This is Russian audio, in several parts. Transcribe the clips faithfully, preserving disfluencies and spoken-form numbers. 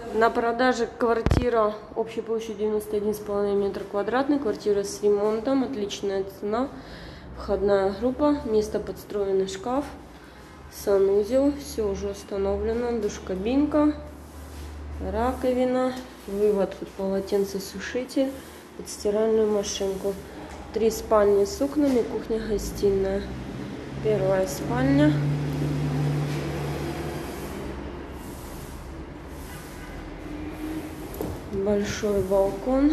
На продаже квартира общей площадью девяносто один с половиной метр квадратный. Квартира с ремонтом, отличная цена. Входная группа, место подстроенный шкаф, санузел, все уже установлено, душ-кабинка, раковина, вывод под полотенцесушитель, под стиральную машинку. Три спальни с окнами, кухня-гостиная. Первая спальня. Большой балкон.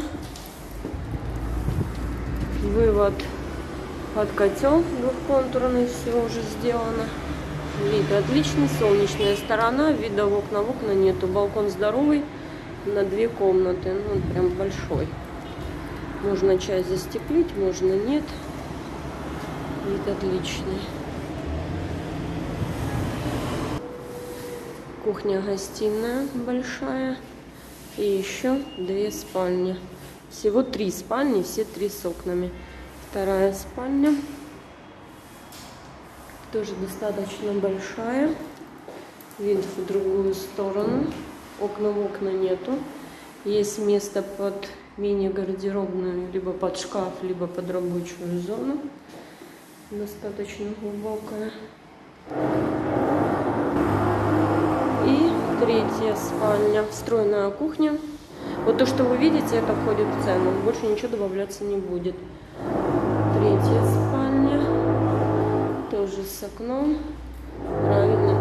Вывод под котел двухконтурный, все уже сделано. Вид отличный, солнечная сторона, вида в окна, в окна нету. Балкон здоровый, на две комнаты, ну он прям большой. Можно часть застеклить, можно нет. Вид отличный. Кухня-гостиная большая. И еще две спальни. Всего три спальни, все три с окнами. Вторая спальня. Тоже достаточно большая. Вид в другую сторону. Окна в окна нету. Есть место под мини-гардеробную, либо под шкаф, либо под рабочую зону. Достаточно глубокая. И третья спальня. Встроенная кухня. Вот то, что вы видите, это входит в цену. Больше ничего добавляться не будет. Третья спальня. Тоже с окном. Правильно.